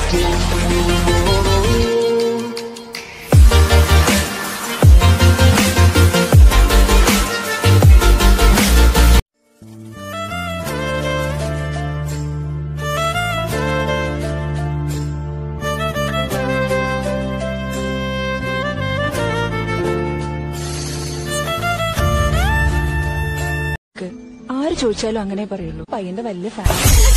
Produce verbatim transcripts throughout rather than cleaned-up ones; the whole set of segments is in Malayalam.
ആര് ചോദിച്ചാലും അങ്ങനെ പറയുള്ളൂ. പയ്യന്റെ വലിയ ഫാൻ.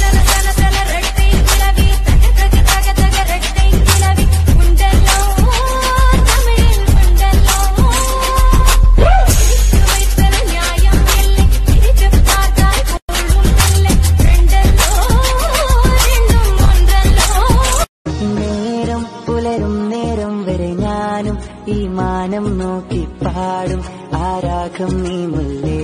നേരം പുലരും നേരം വരെ ഞാനും ഈ മാനം നോക്കി പാടും ആരാഗം നീ മുല്ലേ.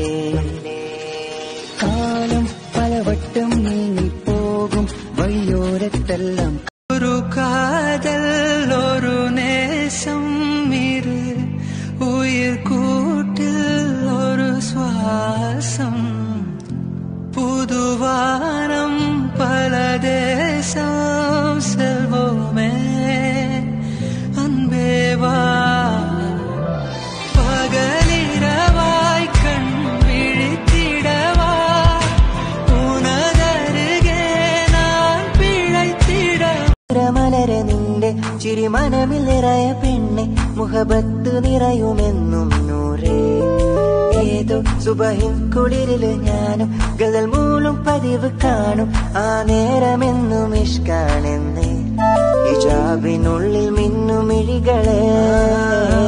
കാലം പലവട്ടം നീങ്ങിപ്പോകും വഴിയോരത്തെല്ലാം ഒരു കാതൽ ഒരു നേസം ഇരു ഉയിർ കൂട്ടിൽ ഒരു ശ്വാസം പുതുവാനം പല ദേശം സെൽവമേ അൻപേവാ പകലിരവായി കൺവിഴിത്തിടവാ ഉനതരുകെ നാൻ പിഴത്തിട മലര നിന്റെ ചിരിമനമിൽ നിറയ പെണ്ണെ മുഹബത്ത് നിറയുമെന്നും നൂറേ. ഏതോ സുബഹിൻ കുളിരില് ഞാനും ഗസൽ മൂളും പതിവ് കാണും ആ നേരമെന്നും ഇഷ്കാണെന്നേ ഹിജാബിനുള്ളിൽ മിന്നുമിഴികളെ.